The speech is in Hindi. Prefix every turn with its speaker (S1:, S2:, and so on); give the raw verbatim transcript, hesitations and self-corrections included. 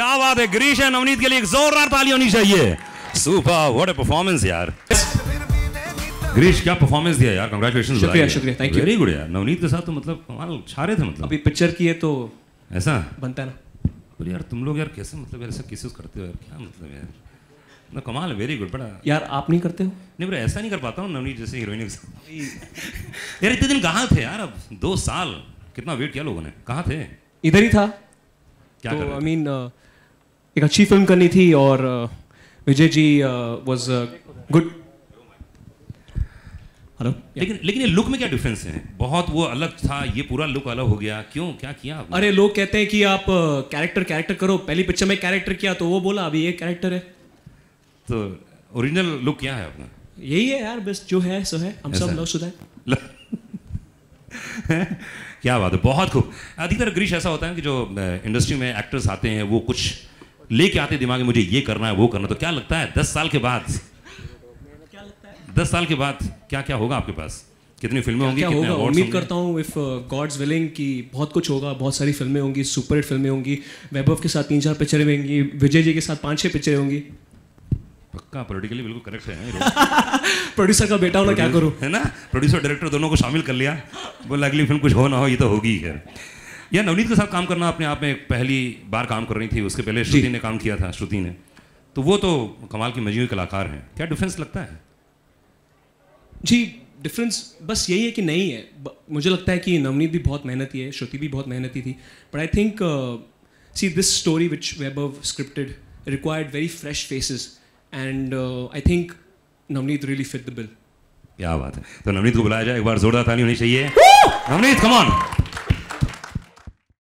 S1: क्या बात है, ग्रीश है नवनीत के लिए एक जोरदार ताली होनी चाहिए। सुपर, व्हाट अ परफॉर्मेंस यार। ग्रीश क्या परफॉर्मेंस दिया यार, कांग्रेचुलेशंस।
S2: शुक्रिया शुक्रिया, थैंक यू।
S1: वेरी गुड यार, नवनीत के साथ तो मतलब कमाल छा रहे थे मतलब।
S2: अभी पिक्चर की है तो
S1: ऐसा
S2: बनता है ना।
S1: पर यार तुम लोग यार कैसे मतलब ऐसा किसेस करते हो यार, क्या मतलब यार ना, कमाल है, वेरी गुड। बड़ा
S2: यार आप नहीं करते हो?
S1: नहीं, पर ऐसा नहीं कर पाता हूँ नवनीत जैसे हीरोइन के साथ। यार इतने दिन कहाँ थे यार, अब दो साल कितना वेट किया लोगों ने, कहाँ थे?
S2: इधर ही था।
S1: क्या
S2: तो
S1: कर रहे
S2: आई
S1: थे?
S2: मीन एक अच्छी फिल्म करनी थी और Vijay ji was good. Hello.
S1: लेकिन लेकिन ये लुक में क्या डिफरेंस है? बहुत वो अलग था, ये पूरा लुक अलग हो गया, क्यों, क्या किया आपने?
S2: अरे लोग कहते हैं कि आप कैरेक्टर कैरेक्टर करो, पहली पिक्चर में कैरेक्टर किया तो वो बोला अभी ये कैरेक्टर है।
S1: तो ओरिजिनल लुक क्या है अपना?
S2: यही है यार, बस जो है सो है, हम सब लव शुदा है।
S1: क्या बात है, बहुत खूब। अधिकतर ग्रीश ऐसा होता है कि जो इंडस्ट्री में एक्टर्स आते हैं वो कुछ लेके आते दिमाग में, मुझे ये करना है वो करना, तो क्या लगता है दस साल के बाद,
S2: क्या लगता है
S1: दस साल के बाद क्या क्या होगा आपके पास? कितनी फिल्में होंगी,
S2: क्या
S1: कितने
S2: होगा?
S1: awards
S2: उम्मीद
S1: होंगे?
S2: करता हूँ इफ गॉड्स विलिंग कि बहुत कुछ होगा, बहुत सारी फिल्में होंगी, सुपर हिट फिल्में होंगी, वैभव के साथ तीन चार पिक्चरें होंगी, विजय जी के साथ पाँच छः पिक्चरें होंगी।
S1: पक्का पॉलिटिकली बिल्कुल करेक्ट है।
S2: प्रोड्यूसर का बेटा होना क्या करूँ,
S1: है ना, प्रोड्यूसर डायरेक्टर दोनों को शामिल कर लिया, बोला अगली फिल्म कुछ हो ना हो ये तो होगी ही है। या नवनीत के साथ काम करना अपने आप में पहली बार काम कर रही थी, उसके पहले श्रुति ने काम किया था, श्रुति ने, तो वो तो कमाल की मजनून कलाकार हैं, क्या डिफरेंस लगता है?
S2: जी डिफरेंस बस यही है कि नहीं है, मुझे लगता है कि नवनीत भी बहुत मेहनती है, श्रुति भी बहुत मेहनती थी, but I think see this story which Vaibhav scripted required very fresh faces and I think Navneet really fit the bill.
S1: क्या बात है, तो नवनीत को बुलाया जाए, एक बार जोरदार ताली होनी चाहिए। Navneet come on.